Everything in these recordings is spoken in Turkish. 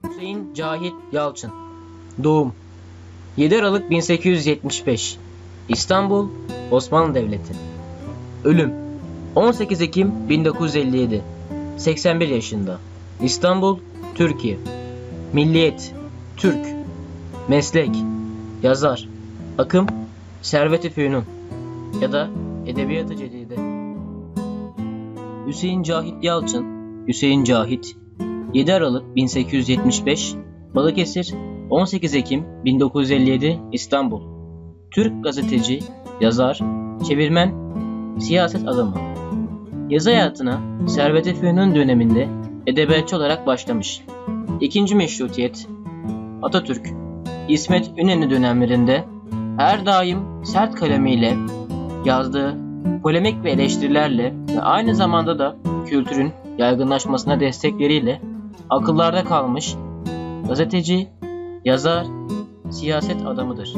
Hüseyin Cahit Yalçın. Doğum 7 Aralık 1875. İstanbul, Osmanlı Devleti. Ölüm 18 Ekim 1957. 81 yaşında. İstanbul, Türkiye. Milliyet Türk. Meslek yazar. Akım Servet-i Fünun ya da Edebiyat-ı Cedide. Hüseyin Cahit Yalçın, Hüseyin Cahit, 7 Aralık 1875, Balıkesir, 18 Ekim 1957, İstanbul. Türk gazeteci, yazar, çevirmen, siyaset adamı. Yazı hayatına Servet-i Fünun döneminde edebiyatçı olarak başlamış. İkinci Meşrutiyet, Atatürk, İsmet İnönü dönemlerinde her daim sert kalemiyle yazdığı polemik ve eleştirilerle ve aynı zamanda da kültürün yaygınlaşmasına destekleriyle akıllarda kalmış gazeteci, yazar, siyaset adamıdır.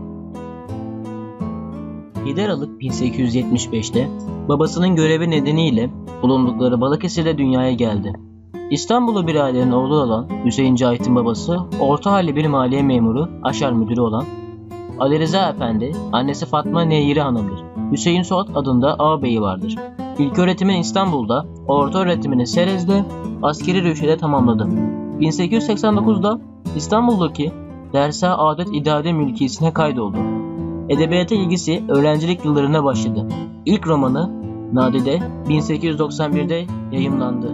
7 Aralık 1875'te babasının görevi nedeniyle bulundukları Balıkesir'de dünyaya geldi. İstanbullu bir ailenin oğlu olan Hüseyin Cahit'in babası orta halli bir maliye memuru, aşar müdürü olan Ali Rıza Efendi, annesi Fatma Neyiri Hanım'dır. Hüseyin Suat adında ağabeyi vardır. İlköğretimini İstanbul'da, orta öğretimini Serez'de, askeri rüşvede tamamladı. 1889'da İstanbul'daki Dersa Adet İdare Mülkiyesi'ne kaydoldu. Edebiyata ilgisi öğrencilik yıllarına başladı. İlk romanı Nadide 1891'de yayımlandı.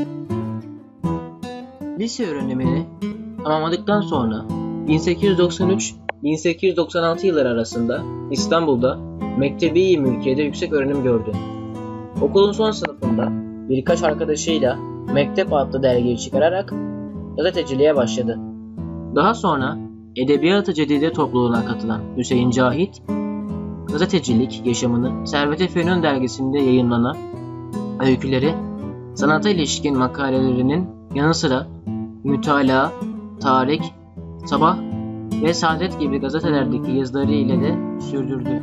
Lise öğrenimini tamamladıktan sonra 1893-1896 yılları arasında İstanbul'da Mektebi-i Mülkiye'de yüksek öğrenim gördü. Okulun son sınıfında birkaç arkadaşıyla Mektep adlı dergiyi çıkararak gazeteciliğe başladı. Daha sonra Edebiyat-ı Cedide topluluğuna katılan Hüseyin Cahit, gazetecilik yaşamını Servet-i Fünun dergisinde yayınlanan öyküleri, sanata ilişkin makalelerinin yanı sıra Mütalaa, Tarih, Sabah ve Saadet gibi gazetelerdeki yazıları ile de sürdürdü.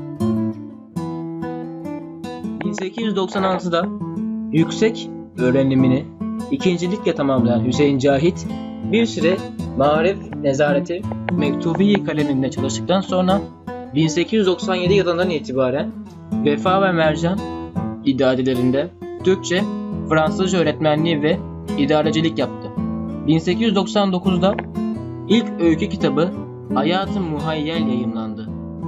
1896'da yüksek öğrenimini ikincilikle tamamlayan Hüseyin Cahit, bir süre Marif Nezareti Mektubi kaleminde çalıştıktan sonra 1897 yılından itibaren Vefa ve Mercan idarelerinde Türkçe, Fransızca öğretmenliği ve idarecilik yaptı. 1899'da ilk öykü kitabı Hayat-ı Muhayyel yayımlandı.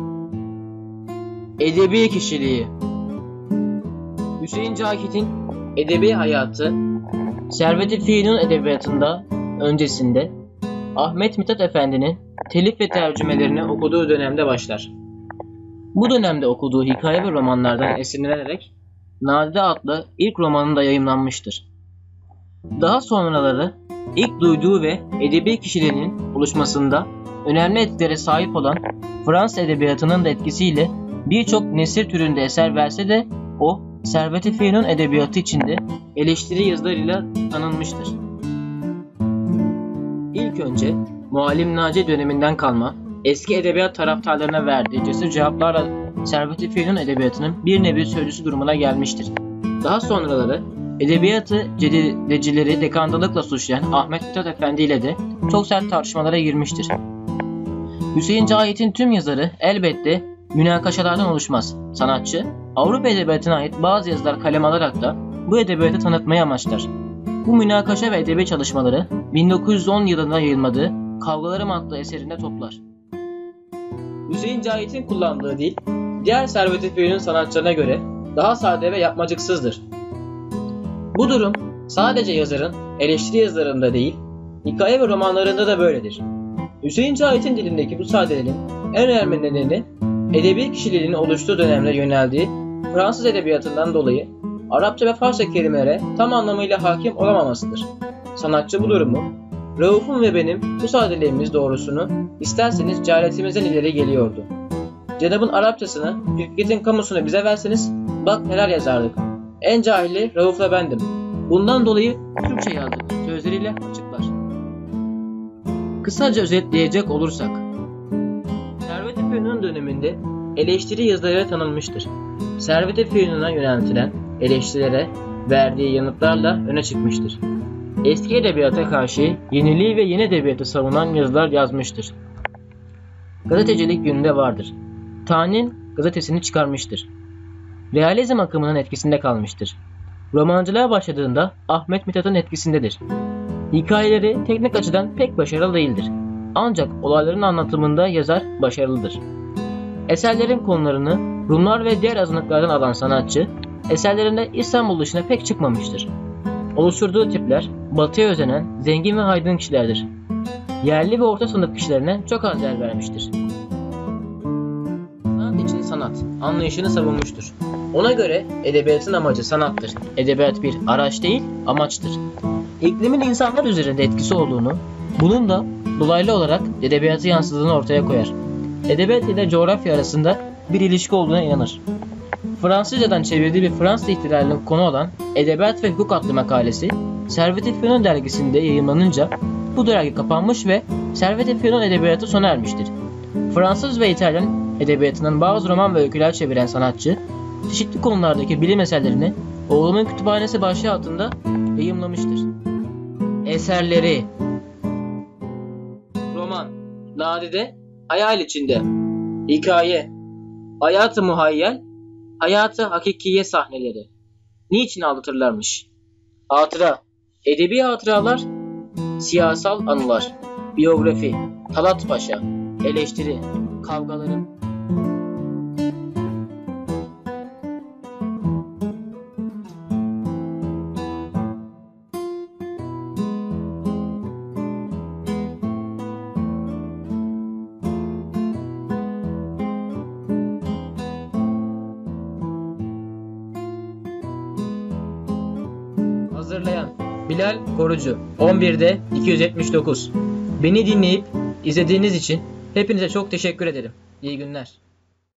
Edebi kişiliği Hüseyin Cahit'in edebi hayatı Servet-i Fünun edebiyatında öncesinde Ahmet Mithat Efendi'nin telif ve tercümelerini okuduğu dönemde başlar. Bu dönemde okuduğu hikaye ve romanlardan esinlenerek Nadide adlı ilk romanında yayımlanmıştır. Daha sonraları ilk duyduğu ve edebi kişiliğinin oluşmasında önemli etkilere sahip olan Fransız edebiyatının da etkisiyle birçok nesir türünde eser verse de o Servet-i Fünun edebiyatı içinde eleştiri yazılarıyla tanınmıştır. İlk önce Muallim Naci döneminden kalma eski edebiyat taraftarlarına verdiği cesur cevaplarla Servet-i Fünun edebiyatının bir nevi sözcüsü durumuna gelmiştir. Daha sonraları edebiyatı cedidecileri dekandalıkla suçlayan Ahmet Mithat Efendi ile de çok sert tartışmalara girmiştir. Hüseyin Cahit'in tüm yazarı elbette münakaşalardan oluşmaz. Sanatçı, Avrupa edebiyatına ait bazı yazılar kaleme alarak da bu edebiyatı tanıtmayı amaçlar. Bu münakaşa ve edebi çalışmaları 1910 yılında yayınladığı Kavgalarım adlı eserinde toplar. Hüseyin Cahit'in kullandığı dil, diğer Servet-i Fünun sanatçılarına göre daha sade ve yapmacıksızdır. Bu durum sadece yazarın eleştiri yazılarında değil, hikaye ve romanlarında da böyledir. Hüseyin Cahit'in dilindeki bu sadeliğin en önemli nedeni edebi kişiliğinin oluştuğu dönemde yöneldiği Fransız edebiyatından dolayı Arapça ve Farsça kelimelere tam anlamıyla hakim olamamasıdır. Sanatçı bu durumu, Rauf'un ve benim bu sadeliğimiz doğrusunu isterseniz cehaletimizden ileri geliyordu. Cenab'ın Arapçasını, Fikret'in kamusunu bize verseniz bak neler yazardık. En cahili Rauf'la bendim. Bundan dolayı Türkçe yazdık sözleriyle açıklar. Kısaca özetleyecek olursak, Servet-i Fünun döneminde eleştiri yazılarıyla tanınmıştır. Servet-i Fünun'a yöneltilen eleştirilere verdiği yanıtlarla öne çıkmıştır. eski edebiyata karşı yeniliği ve yeni edebiyatı savunan yazılar yazmıştır. Gazetecilik yönünde vardır. Tanin gazetesini çıkarmıştır. Realizm akımının etkisinde kalmıştır. Romancılığa başladığında Ahmet Mithat'ın etkisindedir. Hikayeleri teknik açıdan pek başarılı değildir. Ancak olayların anlatımında yazar başarılıdır. Eserlerin konularını Rumlar ve diğer azınlıklardan alan sanatçı, eserlerinde İstanbul dışına pek çıkmamıştır. Oluşturduğu tipler, batıya özenen zengin ve aydın kişilerdir. Yerli ve orta sınıf kişilerine çok az yer vermiştir. Sanat için sanat anlayışını savunmuştur. Ona göre edebiyatın amacı sanattır. Edebiyat bir araç değil, amaçtır. İklimin insanlar üzerinde etkisi olduğunu, bunun da dolaylı olarak edebiyatı yansıdığını ortaya koyar. Edebiyat ile coğrafya arasında bir ilişki olduğuna inanır. Fransızcadan çevirdiği bir Fransız ihtilalinin konu olan Edebiyat ve Hukuk adlı makalesi Servet-i Fünun dergisinde yayımlanınca bu dergi kapanmış ve Servet-i Fünun edebiyatı sona ermiştir. Fransız ve İtalyan edebiyatının bazı roman ve öyküler çeviren sanatçı, çeşitli konulardaki bilim eserlerini Oğlumun Kütüphanesi başlığı altında yayımlamıştır. Eserleri: Roman, nadide, hayal içinde. Hikaye, hayat-ı muhayyel, hayat-ı hakikiye sahneleri. Niçin aldatırlarmış? Hatıra, edebi hatıralar, siyasal anılar. Biyografi, Talat Paşa, eleştiri, kavgaların. Hazırlayan Bilal Korucu 11'de 279. Beni dinleyip izlediğiniz için hepinize çok teşekkür ederim. İyi günler.